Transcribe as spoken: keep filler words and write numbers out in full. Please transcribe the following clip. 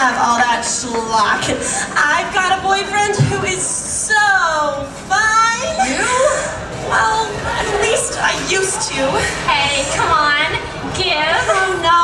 have all that schlock. I've got a boyfriend who is so fine. You? Well, at least I used to. Hey, come on, give. Oh no,